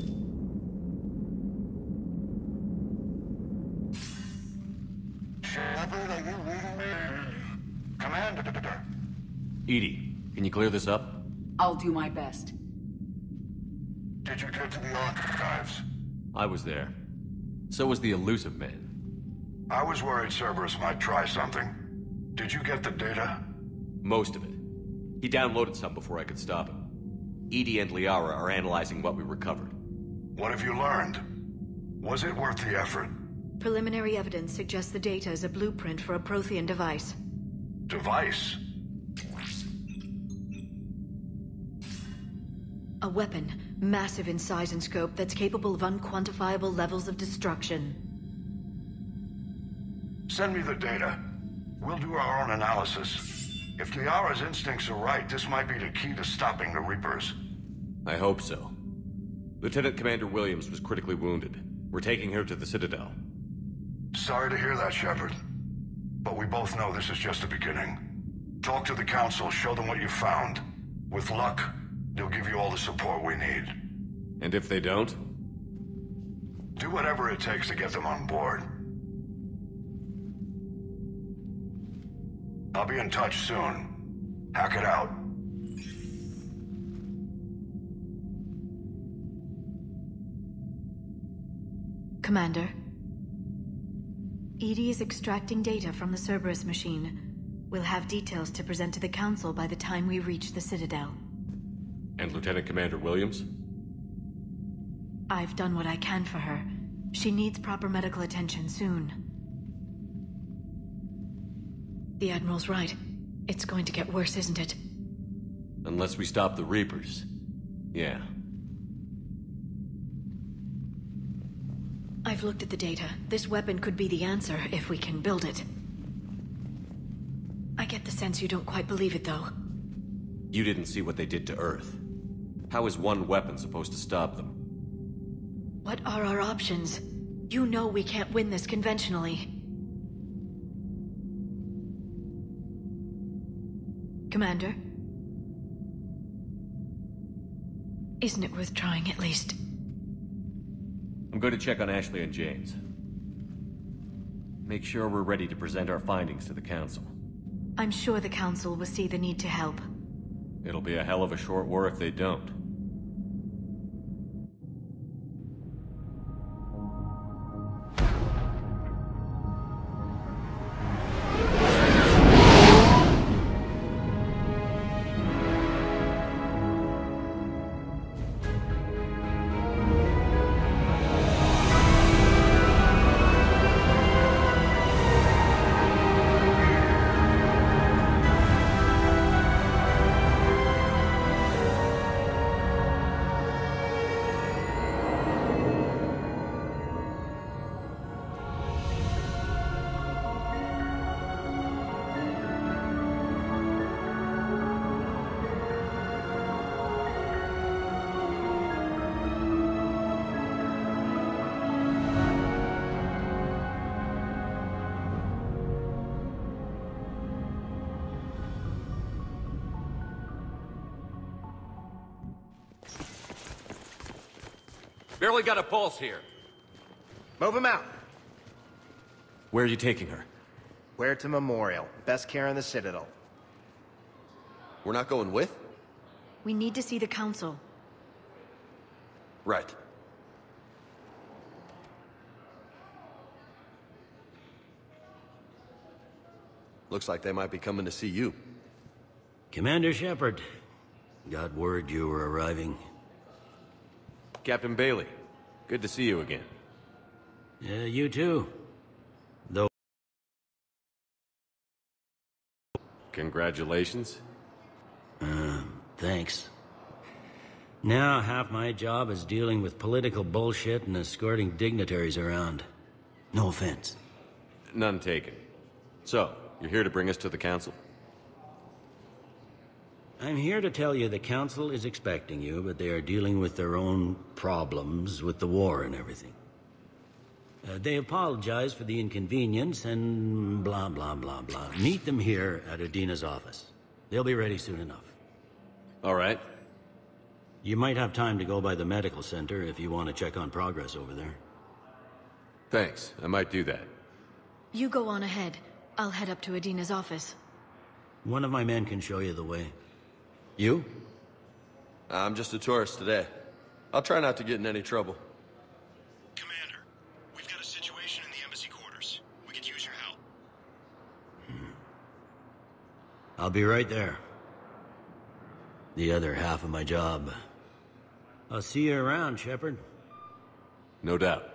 Shepard, are you reading me? Commander. Edie, can you clear this up? I'll do my best. Did you get to the archives? I was there. So was the Elusive Man. I was worried Cerberus might try something. Did you get the data? Most of it. He downloaded some before I could stop him. Edie and Liara are analyzing what we recovered. What have you learned? Was it worth the effort? Preliminary evidence suggests the data is a blueprint for a Prothean device. Device? A weapon, massive in size and scope, that's capable of unquantifiable levels of destruction. Send me the data. We'll do our own analysis. If Liara's instincts are right, this might be the key to stopping the Reapers. I hope so. Lieutenant Commander Williams was critically wounded. We're taking her to the Citadel. Sorry to hear that, Shepard. But we both know this is just the beginning. Talk to the Council, show them what you found. With luck, they'll give you all the support we need. And if they don't? Do whatever it takes to get them on board. I'll be in touch soon. Hack it out. Commander? Edie is extracting data from the Cerberus machine. We'll have details to present to the Council by the time we reach the Citadel. And Lieutenant Commander Williams? I've done what I can for her. She needs proper medical attention soon. The Admiral's right. It's going to get worse, isn't it? Unless we stop the Reapers. Yeah. I've looked at the data. This weapon could be the answer if we can build it. I get the sense you don't quite believe it, though. You didn't see what they did to Earth. How is one weapon supposed to stop them? What are our options? You know we can't win this conventionally. Commander? Isn't it worth trying at least? I'm going to check on Ashley and James. Make sure we're ready to present our findings to the Council. I'm sure the Council will see the need to help. It'll be a hell of a short war if they don't. Barely got a pulse here. Move him out. Where are you taking her? Where to Memorial. Best care in the Citadel. We're not going with? We need to see the Council. Right. Looks like they might be coming to see you. Commander Shepard. Got word you were arriving. Captain Bailey, good to see you again. Yeah, you too. Though... Congratulations. Uh, thanks. Now half my job is dealing with political bullshit and escorting dignitaries around. No offense. None taken. So, you're here to bring us to the Council? I'm here to tell you the Council is expecting you, but they are dealing with their own problems with the war and everything. Uh, they apologize for the inconvenience and blah, blah, blah, blah. Meet them here at Adina's office. They'll be ready soon enough. All right. You might have time to go by the medical center if you want to check on progress over there. Thanks. I might do that. You go on ahead. I'll head up to Adina's office. One of my men can show you the way. You? I'm just a tourist today. I'll try not to get in any trouble. Commander, we've got a situation in the embassy quarters. We could use your help. Hmm. I'll be right there. The other half of my job. I'll see you around, Shepard. No doubt.